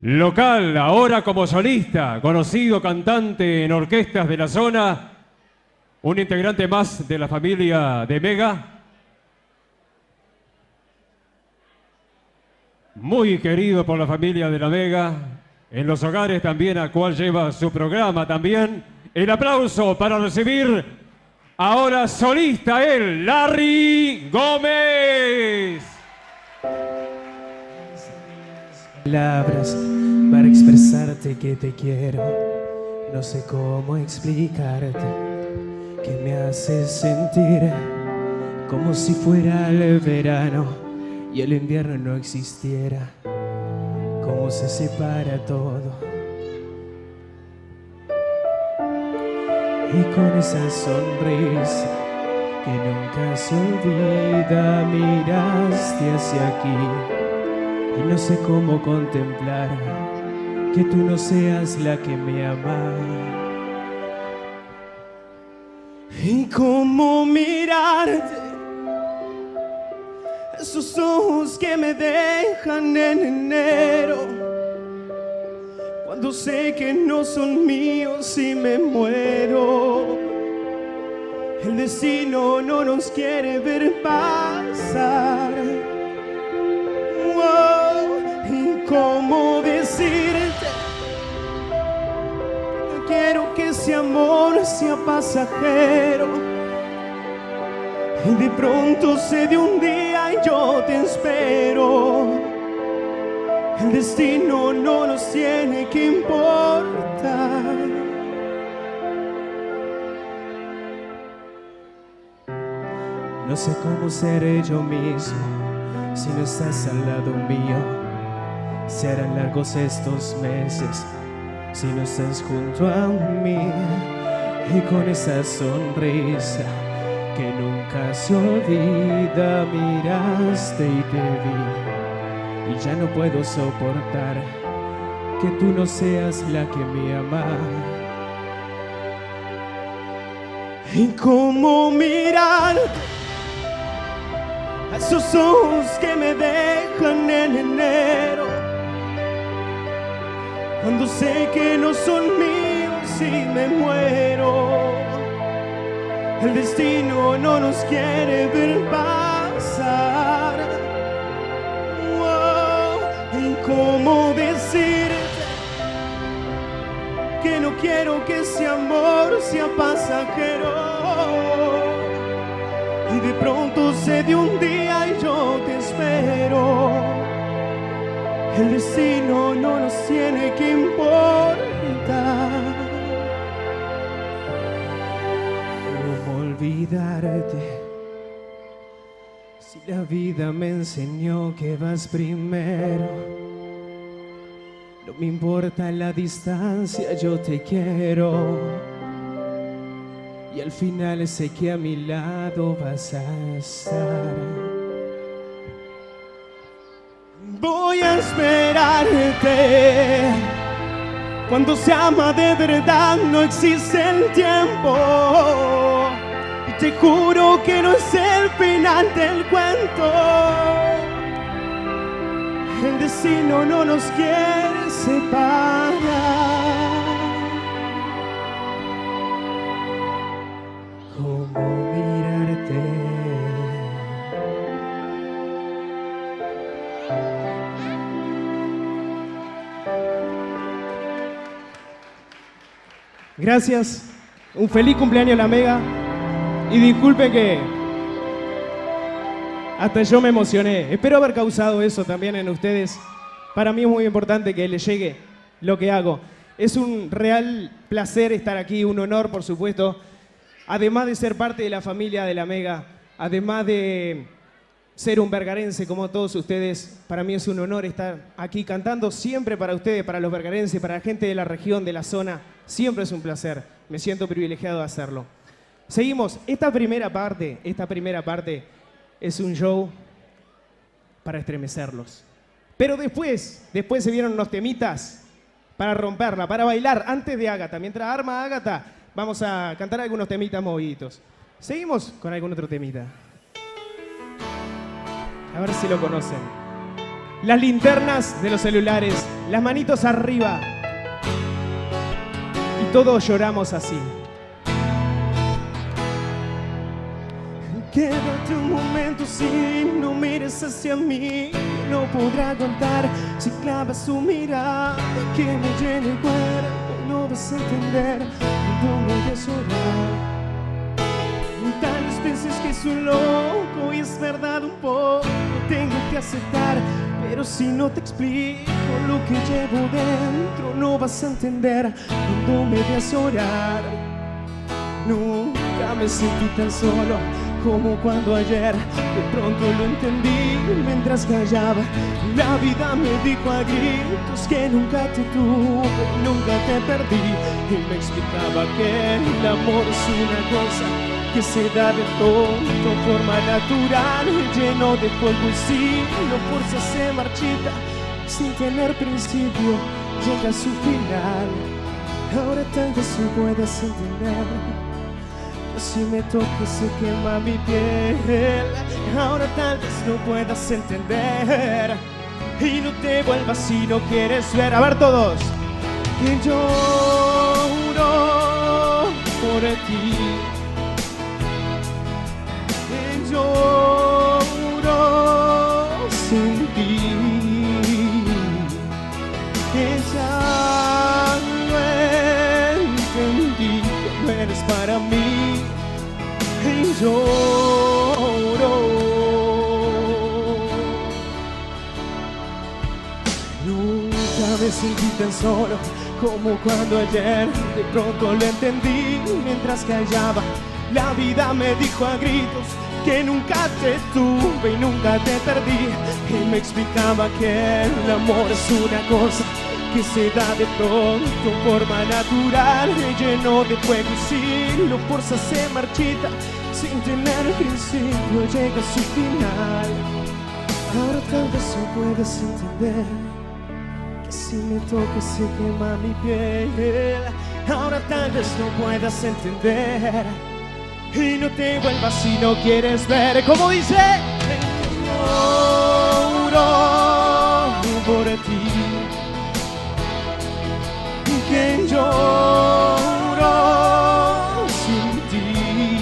Local, ahora como solista, conocido cantante en orquestas de la zona, un integrante más de la familia de Mega. Muy querido por la familia de la Mega, en los hogares también, a cual lleva su programa también. El aplauso para recibir ahora solista él, Larry Gómez. Palabras para expresarte que te quiero. No sé cómo explicarte que me haces sentir como si fuera el verano y el invierno no existiera. Cómo se separa todo. Y con esa sonrisa que nunca se olvida, miraste hacia aquí. Y no sé cómo contemplar que tú no seas la que me ama. Y cómo mirarte, esos ojos que me dejan en enero, cuando sé que no son míos y me muero. El destino no nos quiere ver pasar. ¿Y cómo decirte? No quiero que ese amor sea pasajero y de pronto se dé un día y yo te espero. El destino no nos tiene que importar. No sé cómo seré yo mismo si no estás al lado mío. Serán largos estos meses si no estás junto a mí. Y con esa sonrisa que nunca se olvida, miraste y te vi. Y ya no puedo soportar que tú no seas la que me ama. Y cómo mirar a esos ojos que me dejan en enero, cuando sé que no son míos y me muero. El destino no nos quiere ver pasar. ¿Y cómo decirte que no quiero que ese amor sea pasajero? Y de pronto se dé un día y yo te espero. El destino no nos tiene que importar. ¿Cómo olvidarte si la vida me enseñó que vas primero? No me importa la distancia, yo te quiero. Y al final sé que a mi lado vas a estar. Voy a esperarte. Cuando se ama de verdad no existe el tiempo. Y te juro que no es el final del cuento. El destino no nos quiere separar. ¿Cómo mirarte? Gracias, un feliz cumpleaños a la Mega. Y disculpen que hasta yo me emocioné. Espero haber causado eso también en ustedes. Para mí es muy importante que les llegue lo que hago. Es un real placer estar aquí, un honor, por supuesto. Además de ser parte de la familia de la Mega, además de ser un vergarense como todos ustedes, para mí es un honor estar aquí cantando siempre para ustedes, para los vergarenses, para la gente de la región, de la zona. Siempre es un placer. Me siento privilegiado de hacerlo. Seguimos. Esta primera parte es un show para estremecerlos. Pero después se vieron unos temitas para romperla, para bailar antes de Ágata. Mientras arma Ágata, vamos a cantar algunos temitas moviditos. Seguimos con algún otro temita. A ver si lo conocen. las linternas de los celulares, las manitos arriba. Y todos lloramos así. Quédate un momento, si no mires hacia mí, no podrá aguantar. Si clavas tu mirada que me llena el cuerpo, no vas a entender cuando voy a llorar. Tal vez pienses que soy loco y es verdad un poco, tengo que aceptar. Pero si no te explico lo que llevo dentro, no vas a entender cuando me veas llorar. Nunca me sentí tan solo como cuando ayer de pronto lo entendí mientras callaba. La vida me dijo a gritos que nunca te tuve, nunca te perdí. Y me explicaba que el amor es una cosa que se da de pronto, forma natural, lleno de fuego y si lo fuerzas se marchita, sin tener principio, llega a su final. Ahora tal vez no puedas entender, que si me toques se quema mi piel. Ahora tal vez no puedas entender, y no te vuelvas si no quieres ver. A ver todos. Que lloro por ti, lloro sin ti, que ya no entendí que no eres para mí, y lloro. Nunca me sentí tan solo como cuando ayer de pronto lo entendí mientras callaba. La vida me dijo a gritos que nunca te tuve y nunca te perdí. Y me explicaba que el amor es una cosa que se da de pronto, forma natural, lleno de fuego y si lo fuerzas se marchita, sin tener principio llega a su final. Ahora tal vez no puedas entender, que si me toques se quema mi piel. Ahora tal vez no puedas entender, y no te vuelvas si no quieres ver. Como dice, lloro por ti, que lloro sin ti,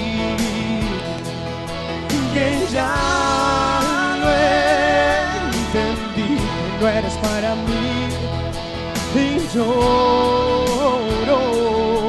que ya no entendí que no eres para mí, y lloro.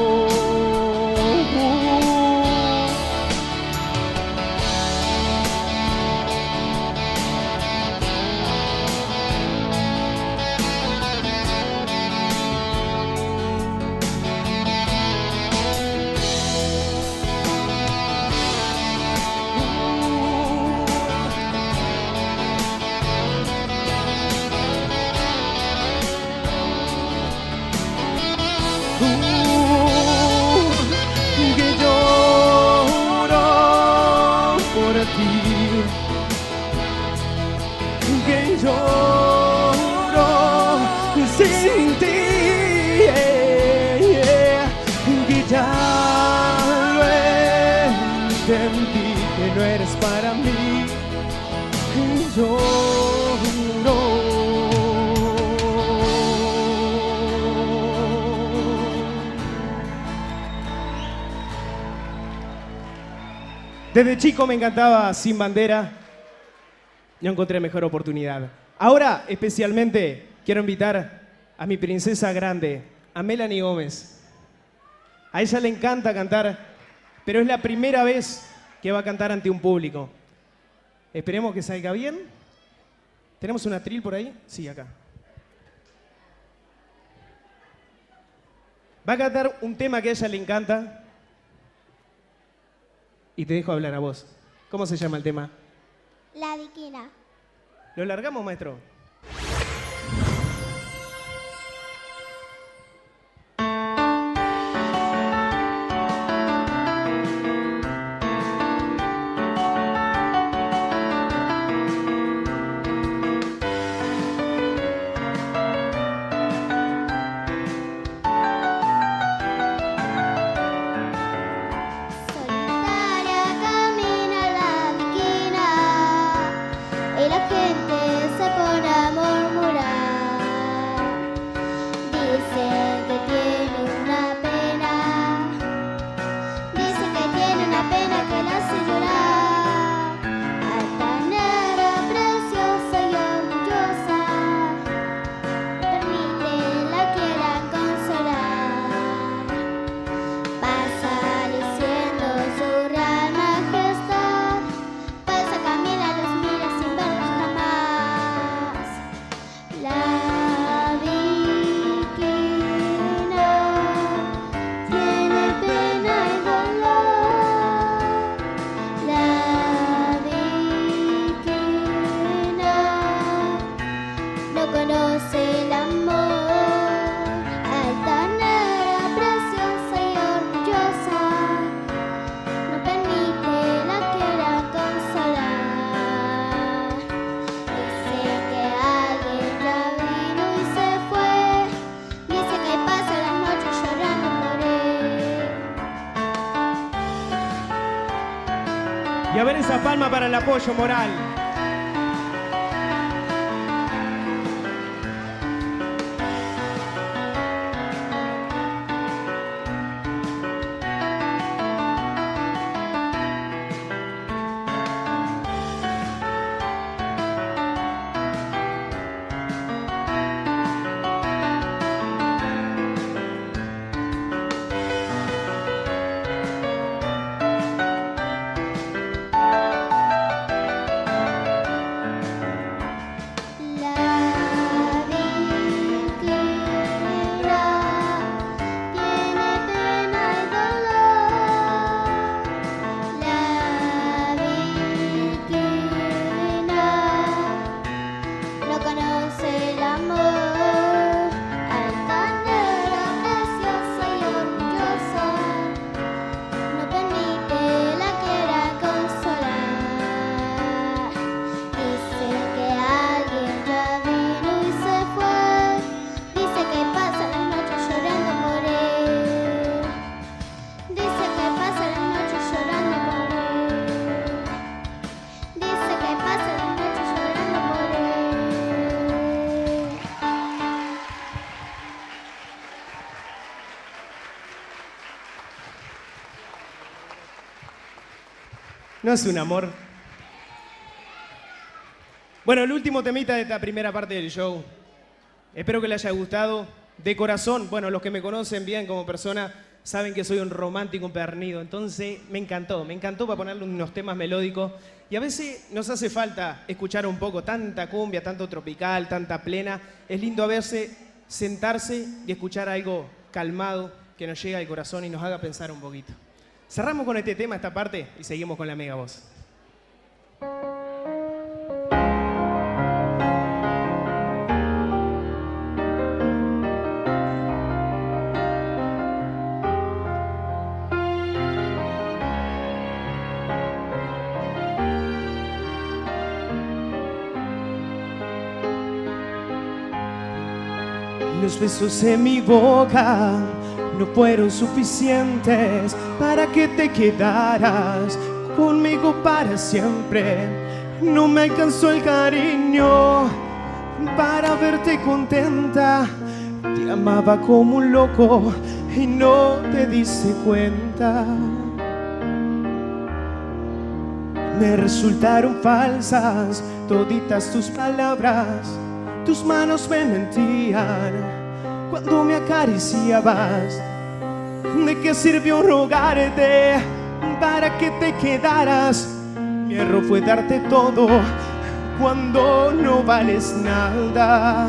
Que lloro por ti, que lloro sin ti, que ya lo entendí que no eres para mí, que lloro. Desde chico me encantaba Sin Bandera. No encontré mejor oportunidad. Ahora, especialmente, quiero invitar a mi princesa grande, a Melanie Gómez. A ella le encanta cantar, pero es la primera vez que va a cantar ante un público. Esperemos que salga bien. ¿Tenemos un atril por ahí? Sí, acá. Va a cantar un tema que a ella le encanta. Y te dejo hablar a vos. ¿Cómo se llama el tema? La Viquina. ¿Lo largamos, maestro? Solitaria camina la Viquina y la gente se pone Y a ver esa palma para el apoyo moral. ¿No es un amor? Bueno, el último temita de esta primera parte del show. Espero que les haya gustado. De corazón, bueno, los que me conocen bien como persona saben que soy un romántico empedernido. Entonces me encantó para ponerle unos temas melódicos. Y a veces nos hace falta escuchar un poco tanta cumbia, tanto tropical, tanta plena. Es lindo a veces sentarse y escuchar algo calmado que nos llega al corazón y nos haga pensar un poquito. Cerramos con este tema, esta parte, y seguimos con la mega voz. Los besos en mi boca no fueron suficientes para que te quedaras conmigo para siempre. No me alcanzó el cariño para verte contenta. Te amaba como un loco y no te diste cuenta. Me resultaron falsas toditas tus palabras. Tus manos me mentían cuando me acariciabas. ¿De qué sirvió rogarte para que te quedaras? Mi error fue darte todo cuando no vales nada.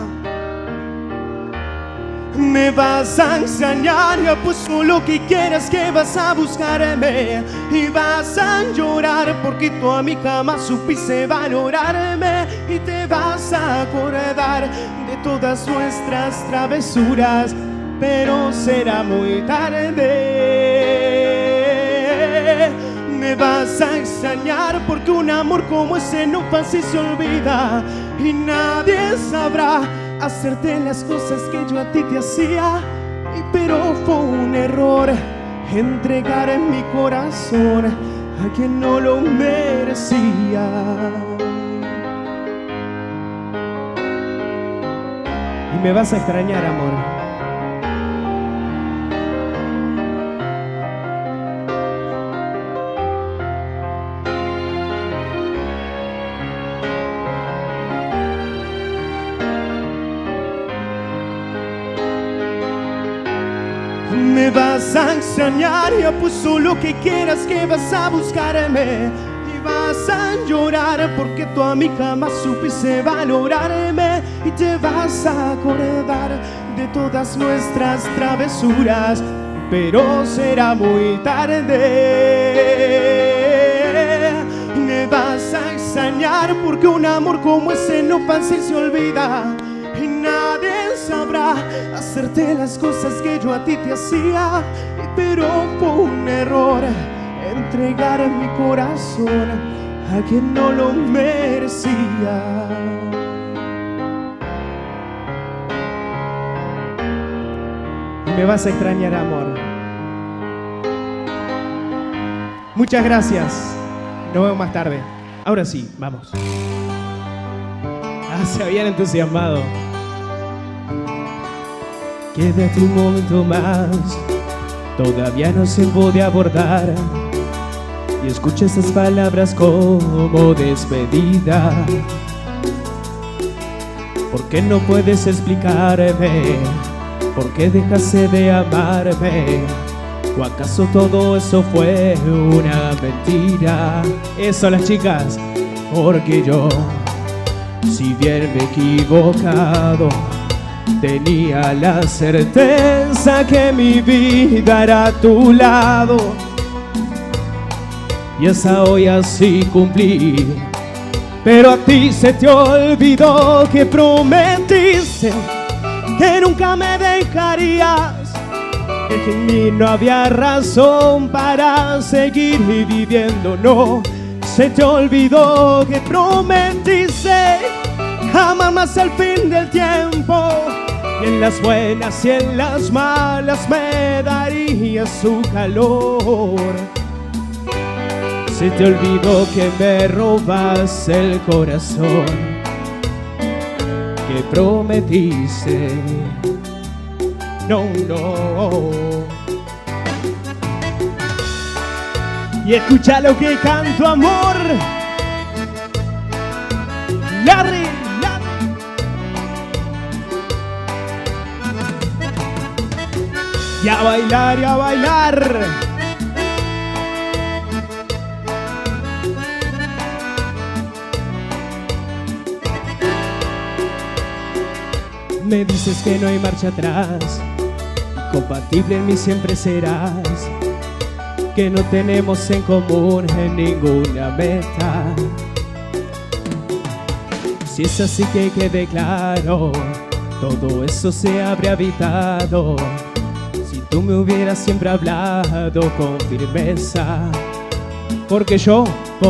Me vas a extrañar, ya pues solo que quieras que vas a buscarme. Y vas a llorar porque tú a mí jamás supiste valorarme. Y te vas a acordar de todas nuestras travesuras, pero será muy tarde. Me vas a extrañar porque un amor como ese no fácil se olvida. Y nadie sabrá hacerte las cosas que yo a ti te hacía. Pero fue un error entregar en mi corazón a quien no lo merecía. Y me vas a extrañar, amor. Me vas a extrañar y apuesto lo que quieras que vas a buscarme. Y vas a llorar porque tú a mí jamás supiste valorarme. Y te vas a acordar de todas nuestras travesuras, pero será muy tarde. Me vas a extrañar porque un amor como ese no fácil se olvida. Y nadie sabrá hacerte las cosas que yo a ti te hacía. Pero fue un error entregar mi corazón a quien no lo merecía. Me vas a extrañar, amor. Muchas gracias. Nos vemos más tarde. Ahora sí, vamos. Se habían entusiasmado. Quédate un momento más, todavía no se puede abordar. Y escucha estas palabras como despedida. ¿Por qué no puedes explicarme por qué dejaste de amarme? ¿O acaso todo eso fue una mentira? Eso, las chicas, porque yo, si bien me he equivocado, tenía la certeza que mi vida era a tu lado. Y hasta hoy así cumplí, pero a ti se te olvidó que prometiste que nunca me dejarías, que en mí no había razón para seguir viviendo. No, se te olvidó que prometiste amar más al fin del tiempo, y en las buenas y en las malas me daría su calor. Se te olvidó que me robas el corazón que prometiste. No, no. Y escucha lo que canto, amor. Larry. Y a bailar, y a bailar. Me dices que no hay marcha atrás, compatible en mí siempre serás, que no tenemos en común en ninguna meta. Si es así, que quede claro, todo eso se habría evitado si tú me hubieras siempre hablado con firmeza. Porque yo,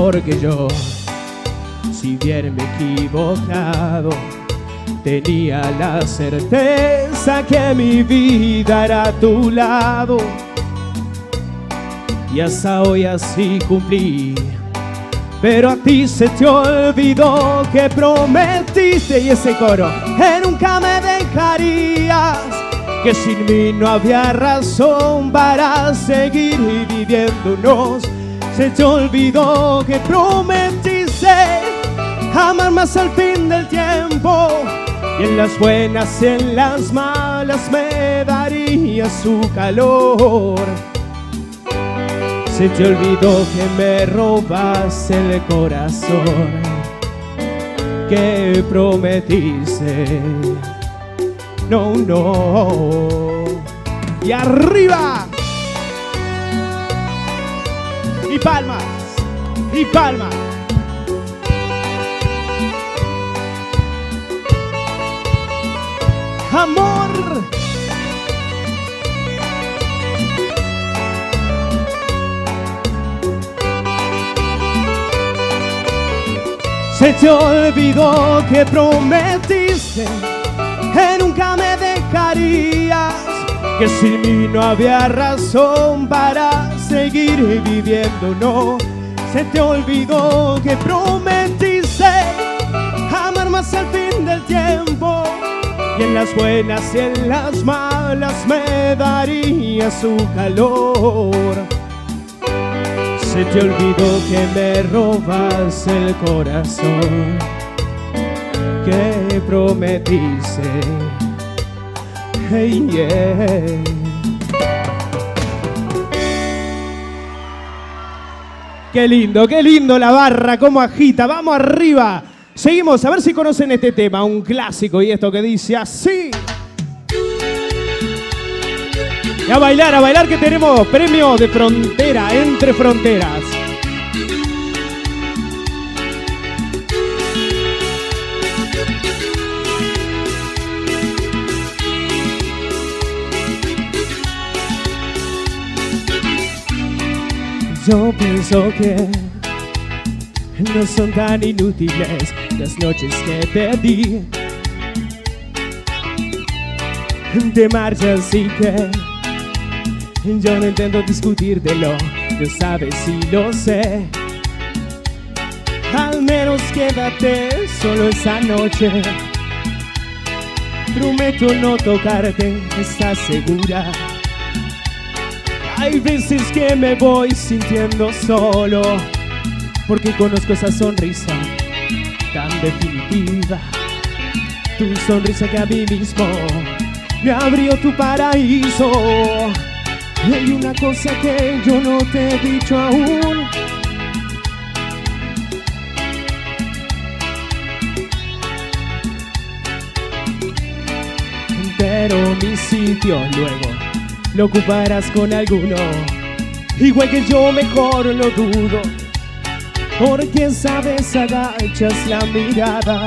si bien me he equivocado, tenía la certeza que mi vida era a tu lado. Y hasta hoy así cumplí, pero a ti se te olvidó que prometiste, y ese coro, que nunca me dejarías, que sin mí no había razón para seguir viviéndonos. Se te olvidó que prometiste amar más al fin del tiempo, y en las buenas y en las malas me daría su calor. Se te olvidó que me robas el corazón que prometiste. No, no. Y arriba. Y palmas. Y palmas. Amor. Se te olvidó que prometiste que nunca me dejarías, que sin mí no había razón para seguir viviendo. No, se te olvidó que prometiste amar más al fin del tiempo, y en las buenas y en las malas me daría su calor. Se te olvidó que me robas el corazón que prometiste. Hey, yeah. Qué lindo la barra, cómo agita. Vamos arriba. Seguimos, a ver si conocen este tema, un clásico y esto que dice así. Y a bailar que tenemos premio de frontera, entre fronteras. Yo pienso que no son tan inútiles las noches que te di. Te marchas y que yo no intento discutírtelo, lo sabes y lo sé. Al menos quédate solo esa noche. Prometo no tocarte, ¿estás segura? Hay veces que me voy sintiendo solo, porque conozco esa sonrisa tan definitiva. Tu sonrisa que a mí mismo me abrió tu paraíso. Hay una cosa que yo no te he dicho aún. Pero mi sitio luego lo ocuparás con alguno, igual que yo, mejor lo dudo, porque sabes, agachas la mirada,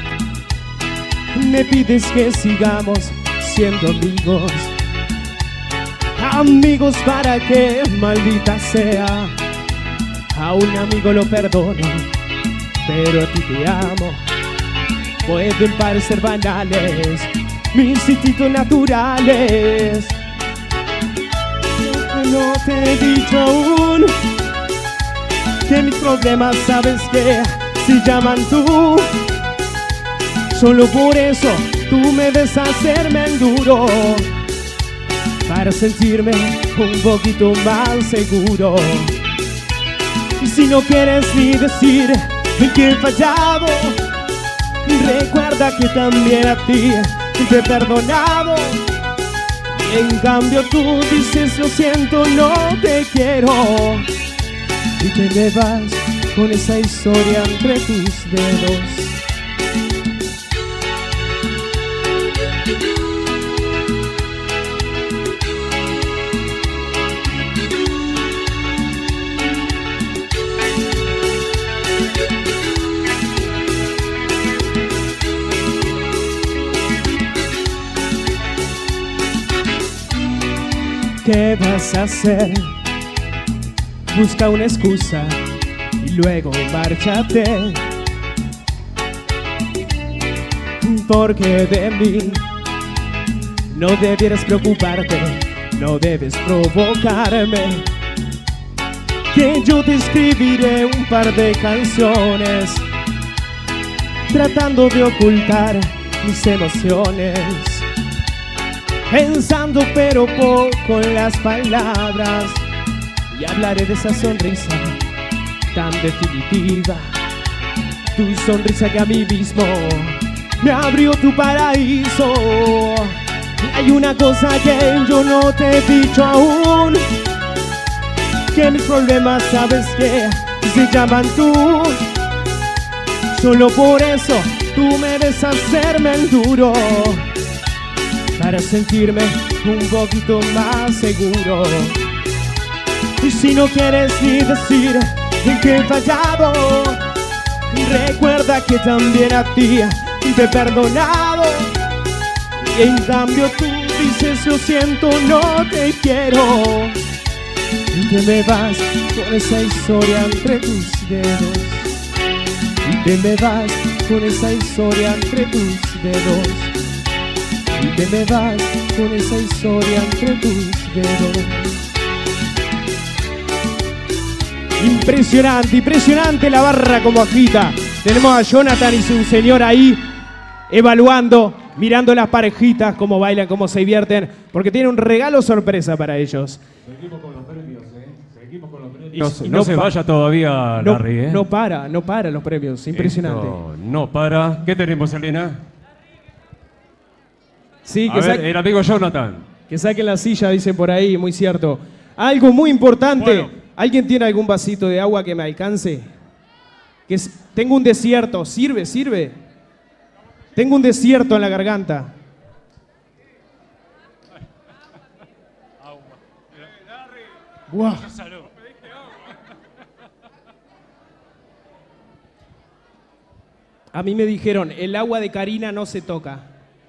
me pides que sigamos siendo amigos. Amigos para que, maldita sea, a un amigo lo perdono, pero a ti te amo. Pueden parecer banales mis instintos naturales. No te he dicho aún que mis problemas sabes que se llaman tú. Solo por eso tú me ves hacerme el duro, para sentirme un poquito más seguro. Y si no quieres ni decir que he fallado, recuerda que también a ti te he perdonado. En cambio tú dices lo siento, no te quiero, y te me vas con esa historia entre tus dedos. ¿Qué vas a hacer? Busca una excusa y luego márchate, porque de mí no debieras preocuparte, no debes provocarme. Que yo te escribiré un par de canciones tratando de ocultar mis emociones, pensando pero poco en las palabras, y hablaré de esa sonrisa tan definitiva. Tu sonrisa que a mí mismo me abrió tu paraíso. Hay una cosa que yo no te he dicho aún, que mis problemas sabes que se llaman tú. Solo por eso tú me ves hacerme el duro, para sentirme un poquito más seguro. Y si no quieres ni decir que he fallado, recuerda que también a ti te he perdonado. Y en cambio tú dices lo siento, no te quiero, y te me vas con esa historia entre tus dedos. Y te me vas con esa historia entre tus dedos. Y te me vas con esa historia entre tus dedos. Impresionante, impresionante la barra como agita. Tenemos a Jonathan y su señor ahí evaluando, mirando las parejitas, cómo bailan, cómo se divierten, porque tiene un regalo sorpresa para ellos. Seguimos con los premios, Seguimos con los premios. No se vaya todavía, Larry, No para los premios, impresionante. Esto no para. ¿Qué tenemos, Elena? Sí, que el amigo Jonathan. Que saquen la silla, dicen por ahí, muy cierto. Algo muy importante. Bueno, ¿Alguien tiene algún vasito de agua que me alcance? Tengo un desierto. Sirve, sirve. Tengo un desierto en la garganta. Wow. A mí me dijeron, el agua de Karina no se toca.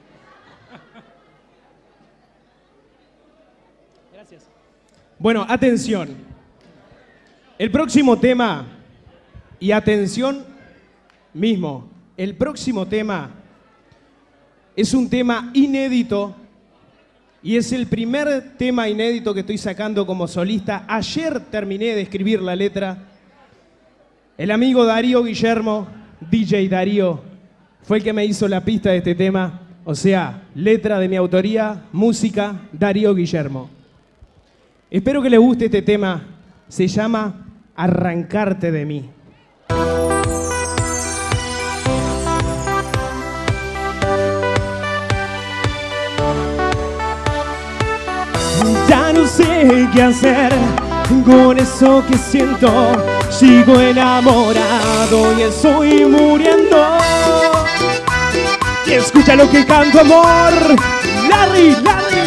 Gracias. Bueno, atención. El próximo tema, y atención mismo, el próximo tema es un tema inédito y es el primer tema inédito que estoy sacando como solista. Ayer terminé de escribir la letra. El amigo Darío Guillermo, DJ Darío, fue el que me hizo la pista de este tema. O sea, letra de mi autoría, música, Darío Guillermo. Espero que les guste este tema. Se llama Arrancarte de mí. Ya no sé qué hacer con eso que siento. Sigo enamorado y estoy muriendo. Y escucha lo que canto, amor. Larry, Larry.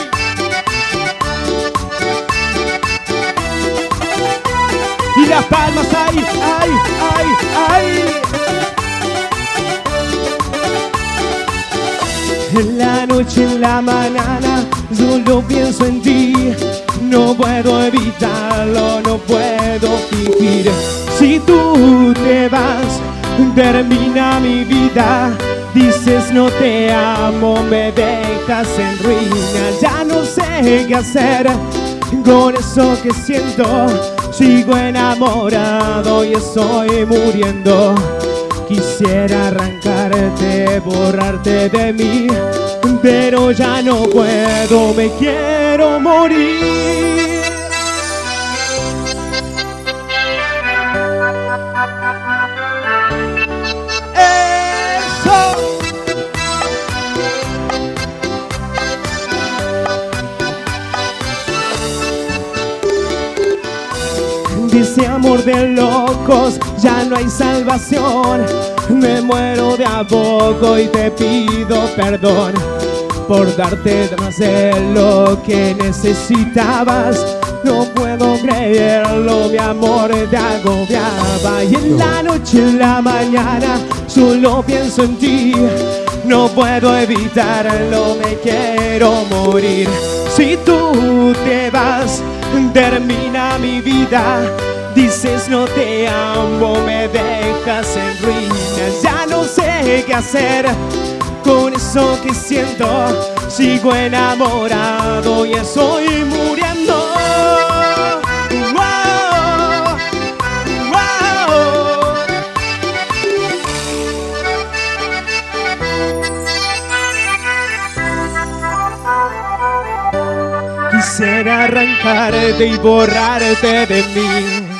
Y las palmas, ay, ay, ay, ay. En la noche, en la mañana, solo pienso en ti. No puedo evitarlo, no puedo fingir. Si tú te vas, termina mi vida. Dices no te amo, me dejas en ruinas. Ya no sé qué hacer con eso que siento. Sigo enamorado y estoy muriendo. Quisiera arrancarte, borrarte de mí, pero ya no puedo, me quiero morir. ¡Eso! Dice amor de locos, ya no hay salvación. Me muero de a poco y te pido perdón por darte más de lo que necesitabas. No puedo creerlo, mi amor te agobiaba. Y en la noche, en la mañana, solo pienso en ti. No puedo evitarlo, me quiero morir. Si tú te vas, termina mi vida. Dices no te amo, me dejas en ruinas. Ya no sé qué hacer con eso que siento. Sigo enamorado y estoy muriendo. Wow, wow. Quisiera arrancarte y borrarte de mí.